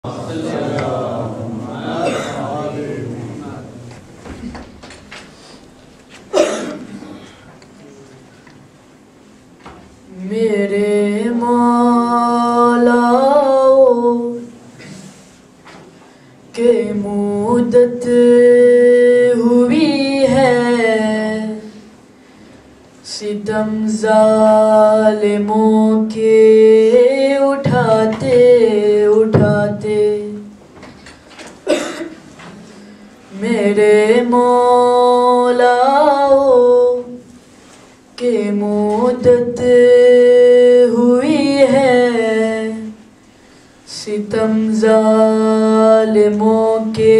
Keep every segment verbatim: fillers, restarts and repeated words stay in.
मेरे मौलाओ के मुद्दत हुई है, सितम ज़ालिमों के उठाते उठाते। मेरे मौलाओ के मुद्दत हुई है, सितम ज़ालिमों के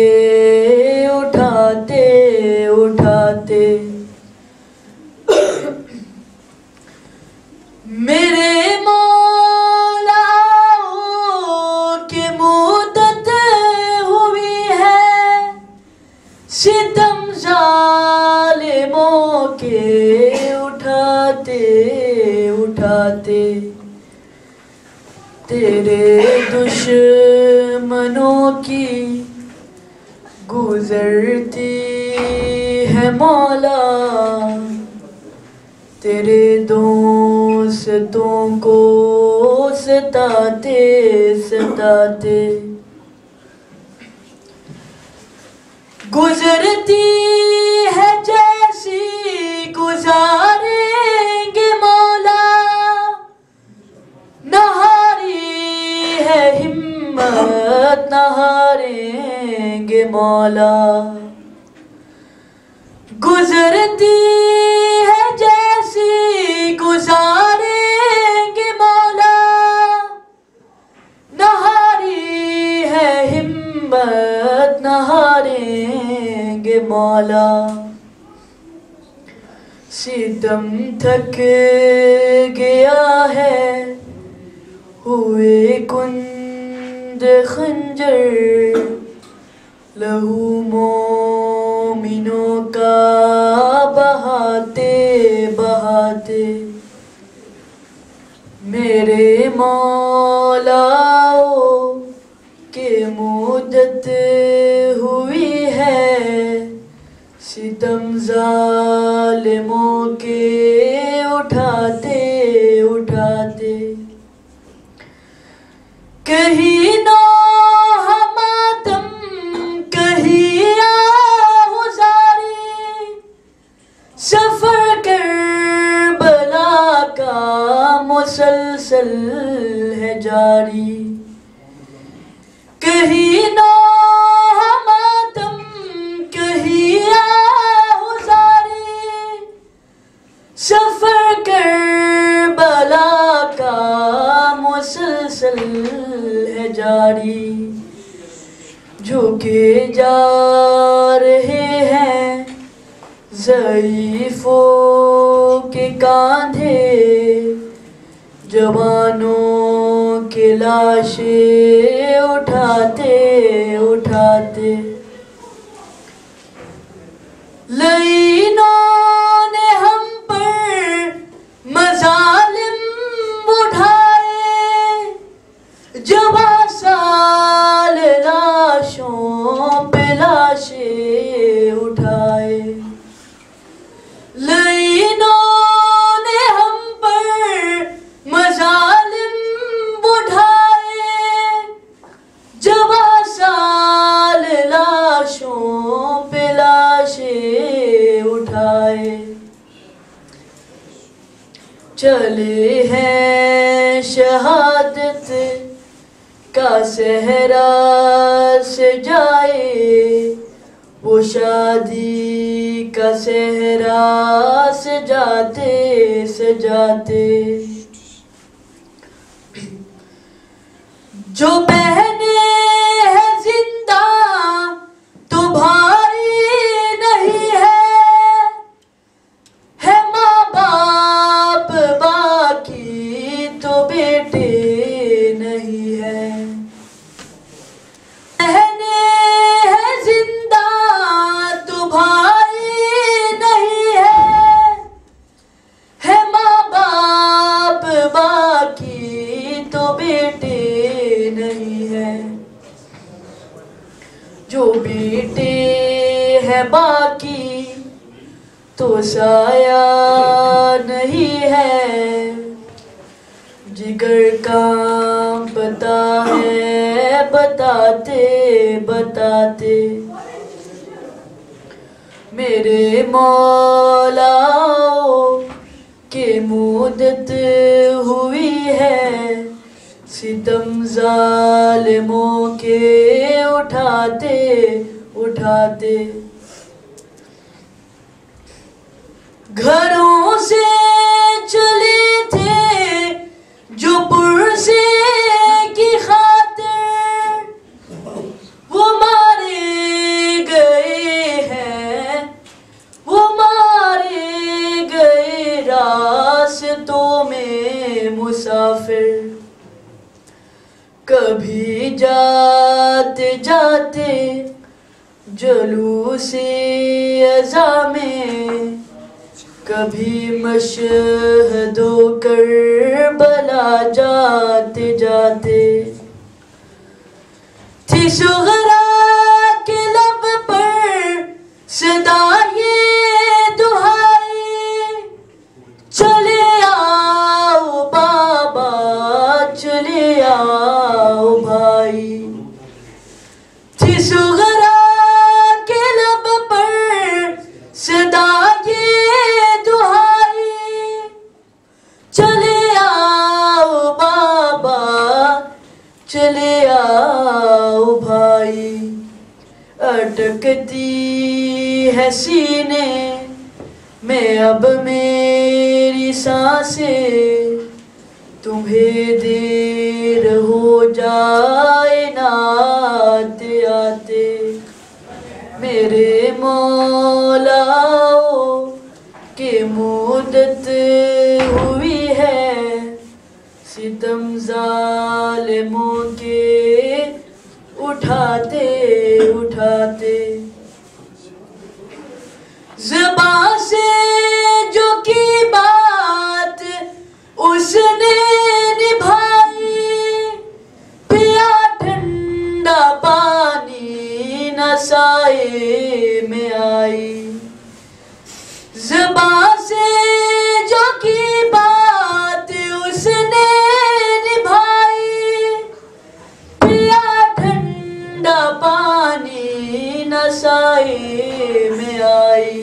उठाते उठाते। मेरे मौलाओ के मुद्दत हुई है, सितम ज़ालिमों के उठाते उठाते। तेरे दुश्मनों की गुजरती है मौला, तेरे दोस्तों को सताते सताते। गुजरती है जैसी गुजारेंगे मौला, न हारी है हिम्मत न हारेंगे मौला। गुजरती है जैसी गुजारेंगे मौला, न हारी है हिम्मत न हारेंगे मौला। सितम थक गया है, हुए कुंद खंजर, लहू मोमिनों का बहाते बहाते। मेरे मौलाओ के मुद्दत हुई है, सितम ज़ालिमों के उठाते उठाते। कहीं नो मातम कहीं आहुज़ारी, सफर करबला का मुसलसल है जारी। कहीं नो मातम कहीं आहुज़ारी, सफर करबला का मुसलसल है जारी। झुके जा रहे हैं ज़ईफ़ों के कांधे, जवानों के लाशें उठाते उठाते। लईनों ने हम पर मज़ालिम उठाए, जवा साल लाशों पे लाशें उठाए। लईनों ने हम पर मज़ालिम उठाए, जवा साल लाशों पे लाशें उठाए। चले हैं शहादत का सहरा से जाए, वो शादी का सहरा सजाते सजाते। जो बहने हैं जिंदा तो भाई नहीं है, है माँ बाप बाकी तो बेटे नहीं है। बहने हैं जिंदा तो भाई नहीं है, है माँ बाप बाकी तो बेटे नहीं है। जो बेटे है बाकी तो साया नहीं है, जिगर कांपता है बताते बताते। मेरे मौलाओ के मुद्दत हुई है, सितम जालिमों के उठाते उठाते। घरों से चले थे जो पुरसे की खातिर, वो मारे गए हैं, वो मारे गए रास्तों में मुसाफिर। कभी जाते जाते जुलूसे अज़ा में, कभी मशहदो करबला जाते जाते। थी सुगरा के लब पर सदा ये दुहाई, चले आओ बाबा चले आओ भाई। थी सुगरा के लब पर सदा ये दुहाई, चले आओ बाबा चले आओ भाई। अटकती है सीने में अब मेरी सांसें, तुम्हें देर हो जाए ना आते आते। मेरे मौलाओ के मुद्दत हुई है, सितम जालिमों के उठाते उठाते। ज़बां से जो की बात उसने निभाई, पिया ठंडा पानी न साए में आई। ज़बां से जो की बात उसने निभाई, पिया ठंडा पानी न साए में आई।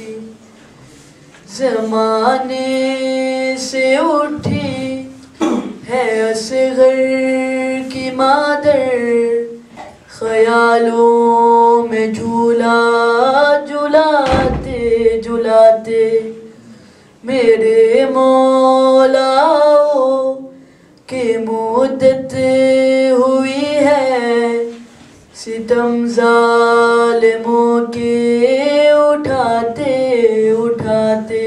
ज़माने से उठी है असग़र की मादर, ख़यालों में झूला झुलाते झुलाते। मेरे मौलाओ के मुद्दत हुई है, सितम जालिमों के उठाते उठाते।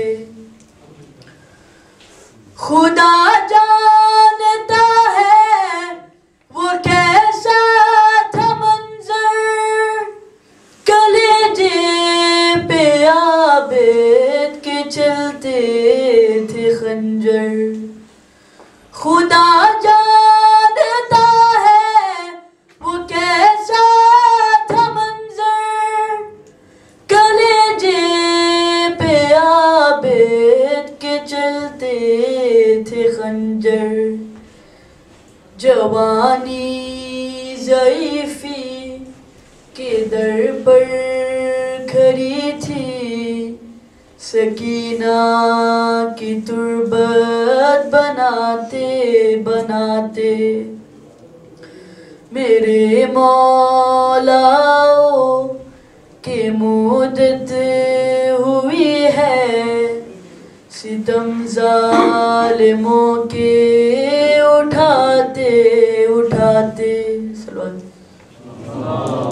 खुदा जानता है वो कैसा था मंजर, कलेजे पे आबिद के चलते थे खंजर। खुदा जानता है वो कैसा था मंजर, कलेजे पे आबिद के चलते थे खंजर। जवानी ज़ईफ़ी के दर पर खड़ी थी, सकीना की तुरबत बनाते बनाते। मेरे मौलाओ के मुद्दत हुई है, सितम जालिमों के उठाते उठाते। सल्लल्लाहु